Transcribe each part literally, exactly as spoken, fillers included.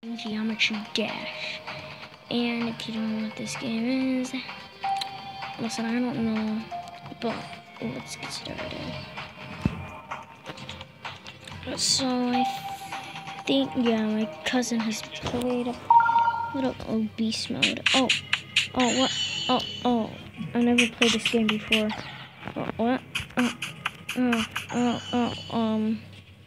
Geometry Dash. And if you don't know what this game is, listen, I don't know, but let's get started. So I think, yeah, my cousin has played a little oh, beast mode. Oh, oh, what? Oh, oh, I never played this game before. Oh, what? Oh, oh, oh, oh, um,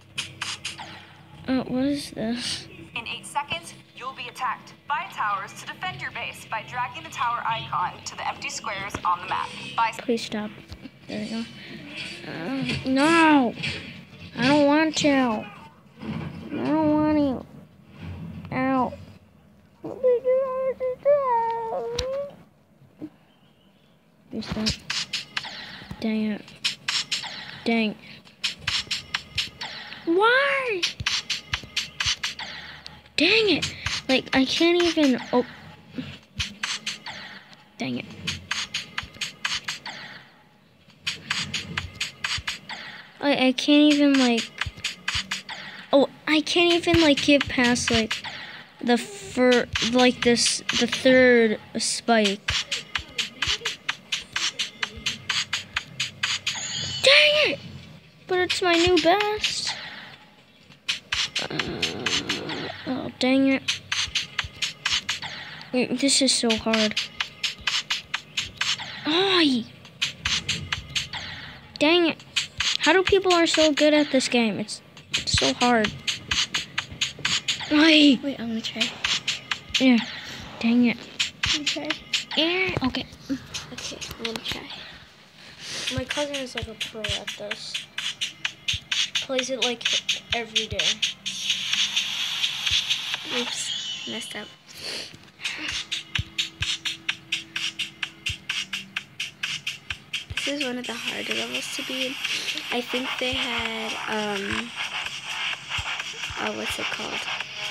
oh, what is this? In eight seconds, you'll be attacked by towers to defend your base by dragging the tower icon to the empty squares on the map. By Please stop. There we go. Uh, no! I don't want to. I don't want to. Ow. Restart. Dang it. Dang. Why? Dang it. Like, I can't even... Oh. Dang it. I, I can't even, like... Oh, I can't even, like, get past, like, the fir... Like, this... The third spike. Dang it! But it's my new best. Uh, oh, dang it. This is so hard. Oh, dang it. How do people are so good at this game? It's, it's so hard. Wait, Wait, I'm gonna try. Yeah. Dang it. I'm gonna try. Yeah. Okay. Okay, I'm gonna try. My cousin is like a pro at this. Plays it like every day. Oops, messed up. This is one of the harder levels to be in. I think they had, um, oh, what's it called?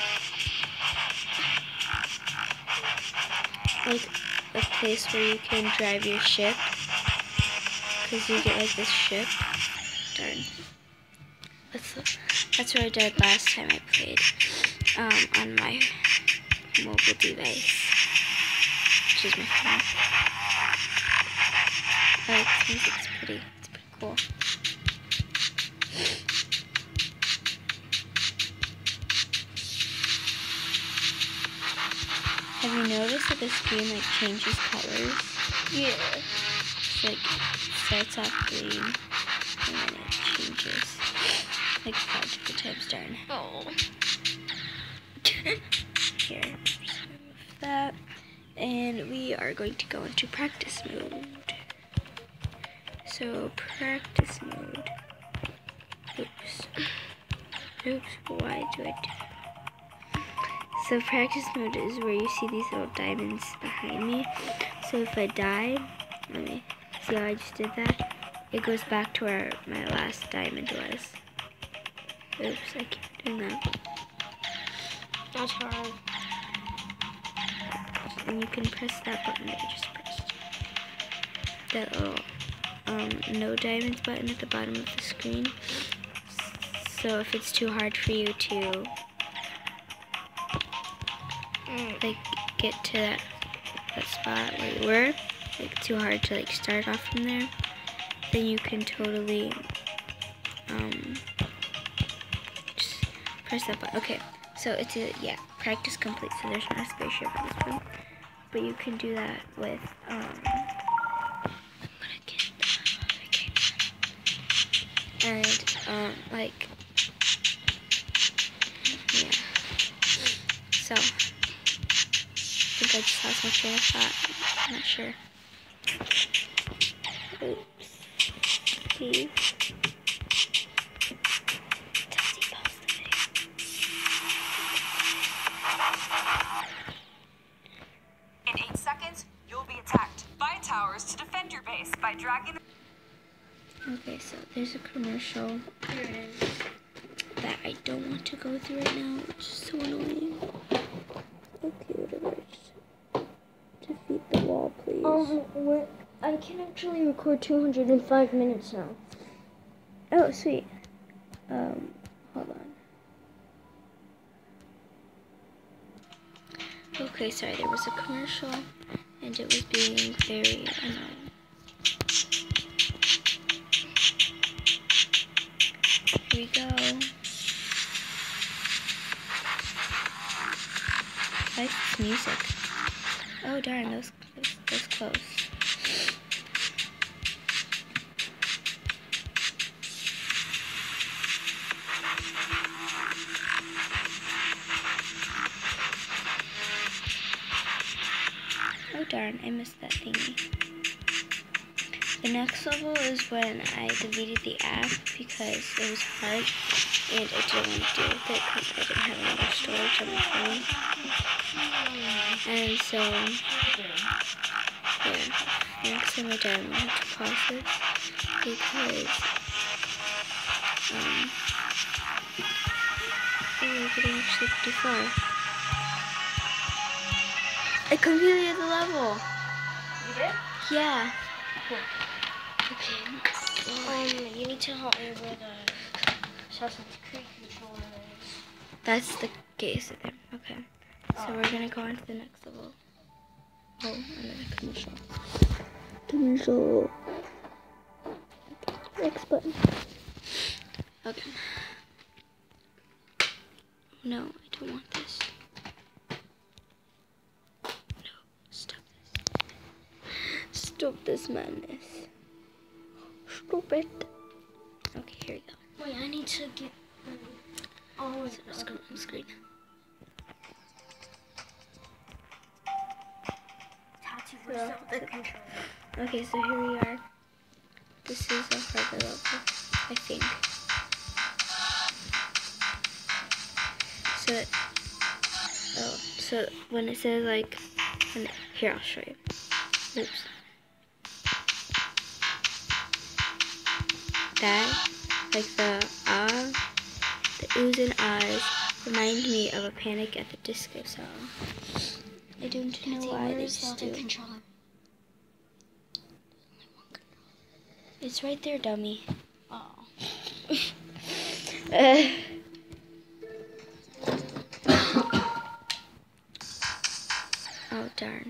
Like a place where you can drive your ship. Because you get like this ship. Darn. That's, that's what I did last time I played um, on my mobile device. Which is my phone. I like this music, it's pretty, it's pretty cool. Have you noticed that this game like changes colors? Yeah. It's like it starts off green and then it changes like five different times. Darn. Oh. Here, just remove that, and we are going to go into practice mode. So practice mode. Oops. Oops. Why do I do that? So practice mode is where you see these little diamonds behind me. So if I die, let me see how I just did that. It goes back to where my last diamond was. Oops, I keep doing that. That's hard. And you can press that button that I just pressed. That little um, no diamonds button at the bottom of the screen. So if it's too hard for you to like get to that, that spot where you were, like too hard to like start off from there, then you can totally um, just press that button. Okay, so it's a, yeah, practice complete, so there's not a spaceship for this one, but you can do that with um, I'm gonna get that. And um, like, yeah, so I think I just lost my train of thought. I'm not sure. Oops. Please. Tessie, pause the video. in eight seconds, you'll be attacked by towers to defend your base by dragging the Okay, so there's a commercial that I don't want to go through right now, which is so annoying. Okay, whatever. Just defeat the wall, please. Um, what? I can actually record two hundred five minutes now. Oh, sweet. Um, hold on. Okay, sorry, there was a commercial and it was being very annoying. Here we go. I like this music. Oh darn, that was, that was, that was close. Oh darn, I missed that thingy. The next level is when I deleted the app because it was hard and I didn't want to deal with it because I didn't have enough storage on my phone. And so, yeah, next time I done, I have to pause this because, um, oh, we're getting actually pretty far. I completed the level. You did? Yeah. Cool. Okay. Um, you need to help me with the Assassin's Creed controller is. That's the case there. Okay. So Oh. we're gonna go on to the next level. Oh, another commercial. Commercial. Next button. Okay. No, I don't want this. No, stop this. Stop this madness. Stop it. Okay, here we go. Wait, I need to get. Oh, So let's go on the screen. Tattoo where's the controller? Okay, so here we are. This is a harder level, I think. So, oh, so when it says like, when, here I'll show you. Oops. That, like the ah, the oohs and ahs remind me of a Panic at the Disco song. I don't know why they just do. Controller? It's right there, dummy. Oh. uh. Oh, darn.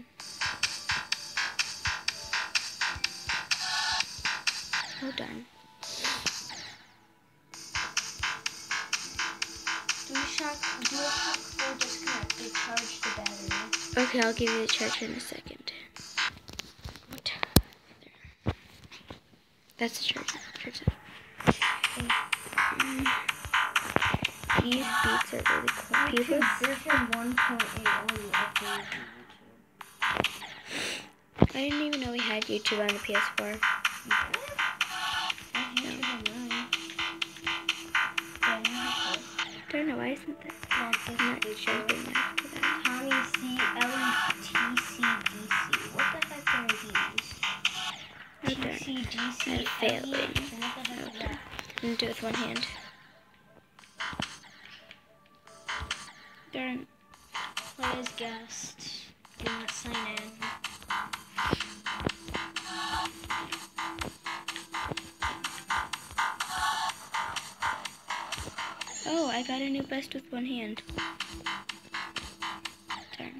Oh, darn. Do a shock, do a shock before disconnect to charge the battery. Okay, I'll give you the charger in a second. What? That's the charger. Charge that. Mm. These beats are really cool. People, Version one point eight only updated to YouTube. I didn't even know we had YouTube on the P S four. I don't know, why isn't that? Not this I'm not video. jumping after that. Tommy C L E T C D C. What the heck are these? Oh, darn. T C D C. I'm failing. What the heck is that? I'm gonna do it with one hand. Darn. Play as guest. Do not sign in. Oh, I got a new best with one hand. Darn.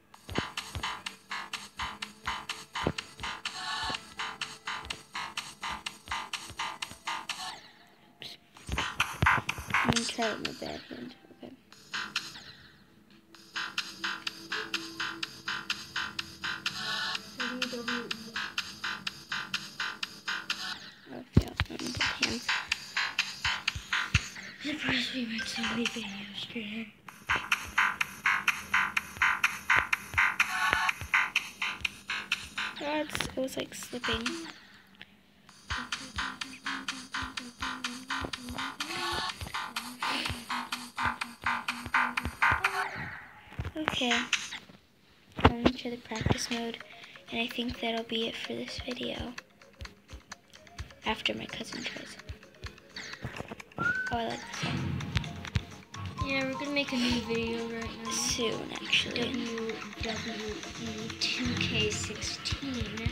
Oops. I'm gonna try it with my bad hand. Okay. W W E. Okay, I'll put it in both hands. Surprise, we make so many videos today. Oh, it's, it was like slipping. Okay, I'm into the practice mode, and I think that'll be it for this video. After my cousin tries. Oh, I like this one. Yeah, we're gonna make a new video right now. Soon, actually. W W E two K sixteen.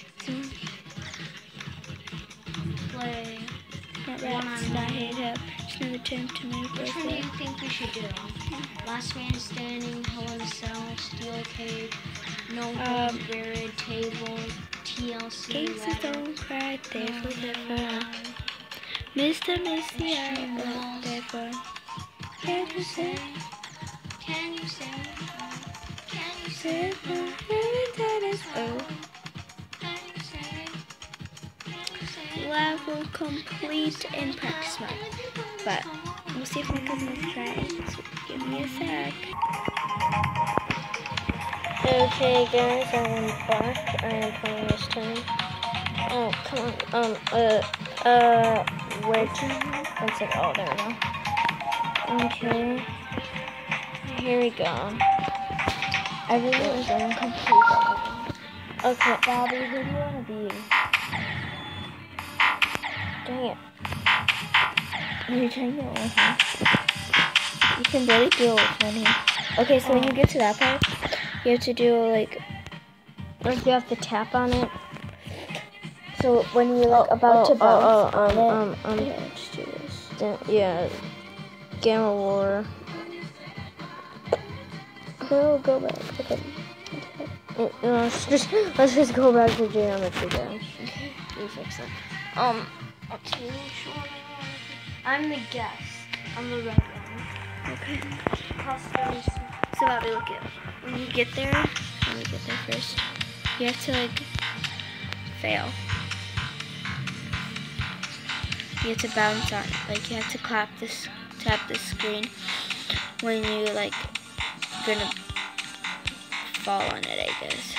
Soon. Play. Not One rats, on not one. hit up. an attempt to make Which this one do you up. think we should do? Last Man Standing, Hell in a Cell, Steel Cage, No Holds Um, Barred, Table, T L C, Cases Ladder, don't cry, they No forever. Lie. Mister Missy, I Extreme won't Walls. ever. Can you say? Can you say? Can you Say say? that is oh. Can you say? Can you say? Level complete in practice mode. But we'll see if my cousin will try it. So give me a sec. Okay, guys, I'm back. I am playing this time. Oh, come on. Um, uh, uh, which? What's it? Oh, there we go. Okay. Here we go. I really was going to complete that. Okay. Bobby, who do you want to be? Dang it. Are you trying to do it with me? You can really do it with one hand. Okay, so when you get to that part, you have to do like, Like, you have to tap on it. so when you're like about to bounce oh, oh, on um, it, um, um, yeah, just do this. Then- yeah. Gamma War. No, go back. Okay. Uh, Let's just let's just go back to Geometry Dash. You fix it. Um, okay, sure. I'm the guest. I'm the red one. Okay. Customs. So Bobby, look at when you get there. Let me get there first. You have to like fail. You have to bounce on it. Like you have to clap this, tap this screen when you like gonna fall on it, I guess.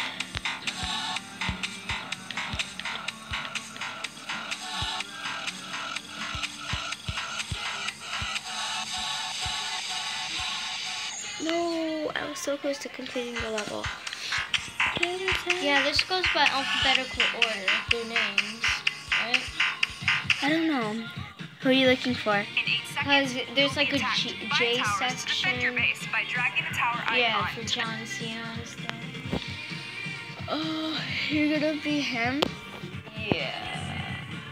No, I was so close to completing the level. Yeah, this goes by alphabetical order, their names, right? I don't know. Who are you looking for? In eight Because seconds, there's like a you'll be G- attacked. J Buy towers to defend your section. base by dragging the tower Yeah, icon. for John Cena and stuff. Oh, you're gonna be him? Yeah.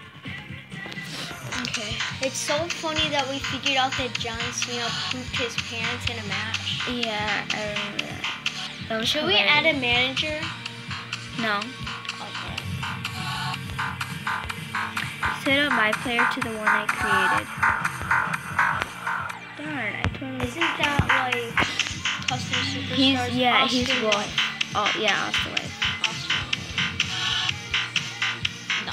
Okay. It's so funny that we figured out that John Cena pooped his pants in a match. Yeah, I remember that. That was Should we hilarious. add a manager? No. Okay. Set up my player to the one I created. Darn, I totally. Isn't that like Custom Superstars? He's yeah, Austin he's Wolf. White. Oh yeah, Austin White. Austin White. No.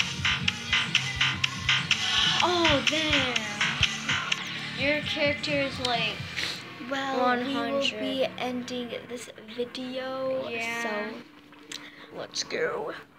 Oh damn. Your character is like Well, one we will hundred. be ending this video. Yeah. So let's go.